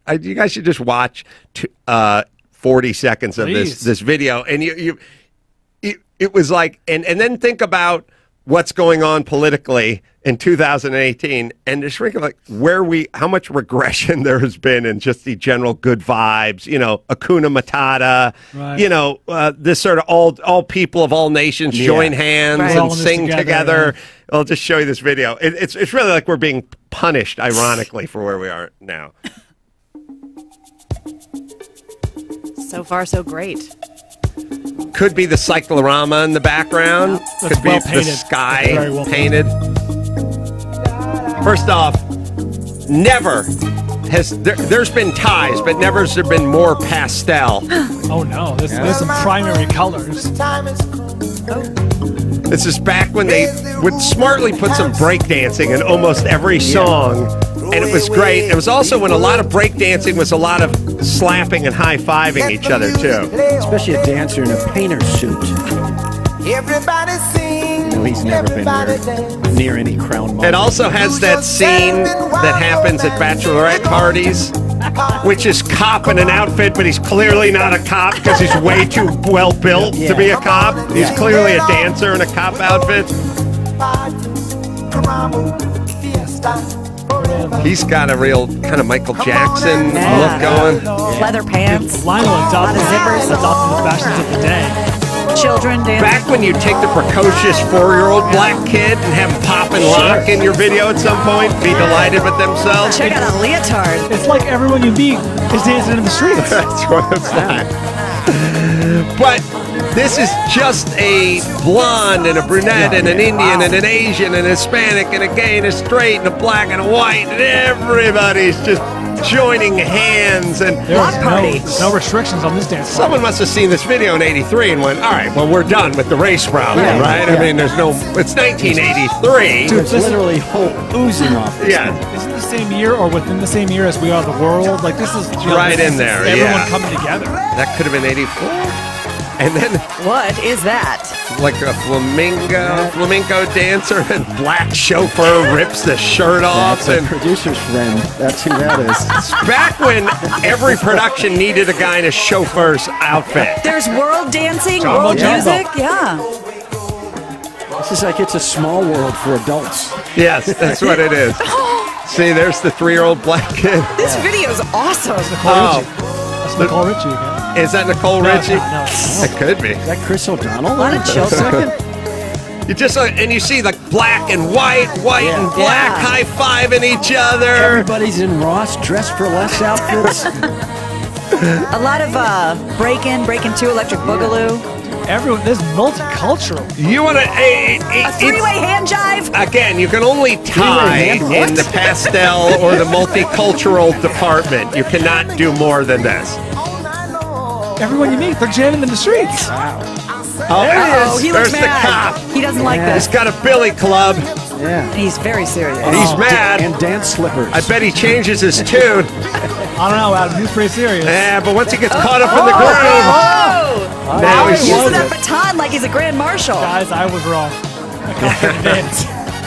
you guys should just watch 40 seconds of this video, and it was like, and then think about what's going on politically in 2018, and just think of like how much regression there has been in just the general good vibes, Hakuna Matata, right. This sort of all people of all nations join hands and sing together. I'll just show you this video. It's really like we're being punished, ironically, for where we are now. So far, so great. Could be the cyclorama in the background. Yeah. Could be the sky painted. First off, never has there's been ties, but never has there been more pastel. Oh no, there's some primary colors. This is back when they would smartly put some breakdancing in almost every song, and it was great. It was also when a lot of breakdancing was a lot of slapping and high-fiving each other, too. Especially a dancer in a painter's suit. No, he's never been near any crown moment. It also has that scene that happens at bachelorette parties, which is cop in an outfit, but he's clearly not a cop because he's way too well built to be a cop. He's clearly a dancer in a cop outfit. He's got a real kind of Michael Jackson look going. Leather pants. Lionel adopted the fashions of the day. Children dancing. Back when you take the precocious 4-year-old black kid and have him pop and lock in your video at some point, be delighted with themselves. Check out a leotard. It's like everyone you meet is dancing in the streets. That's what it's like. But this is just a blonde and a brunette and an Indian and an Asian and a Hispanic and a gay and a straight and a black and a white, and everybody's just joining hands. And there's no restrictions on this dance. Someone must have seen this video in '83 and went, all right, well, we're done with the race problem, right? I mean, it's 1983. Dude, it's literally oozing off. Is it the same year or within the same year as We Are the World? Like, this is right in there. Everyone coming together. That could have been '84. And then what is that? Like a flamenco dancer, and black chauffeur rips the shirt off. That's a producer's friend. That's who that is. It's back when every production needed a guy in a chauffeur's outfit. There's world dancing, world music, This is like It's a Small World for adults. Yes, that's what it is. See, there's the 3-year-old black kid. This video is awesome. That's Nicole Richie again. Is that Nicole Richie? No. It could be. Is that Chris O'Donnell? A lot of children. You just and you see like black and white and black high-fiving each other. Everybody's in Ross dressed for less outfits. A lot of Breakin' 2, Electric Boogaloo. Everyone, this is multicultural. You want to a three-way hand jive? Again, you can only tie in the pastel or the multicultural department. You cannot do more than this. Everyone you meet, they're jamming in the streets. Wow. Oh, he looks mad. He doesn't like this. He's got a billy club. Yeah. He's very serious. He's mad. And dance slippers. I bet he changes his tune. I don't know, Adam. He's pretty serious. Yeah, but once he gets caught up in the groove. Now he's using that baton like he's a grand marshal. Guys, I was wrong. I can't dance.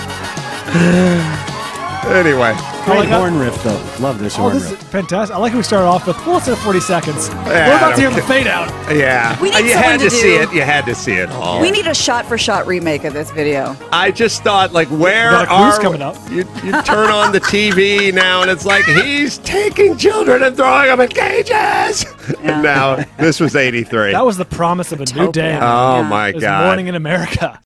Anyway. Great horn riff, though. Love this horn riff. This is fantastic. I like how we started off with, well, let's 40 seconds. Yeah, we're about to hear the fade out. Yeah. You had to see it. You had to see it all. We need a shot-for-shot remake of this video. I just thought, like, where are... coming up. You turn on the TV now, and it's like, he's taking children and throwing them in cages. Yeah. And now, this was '83. That was the promise of a new day. Oh, my God. Morning in America.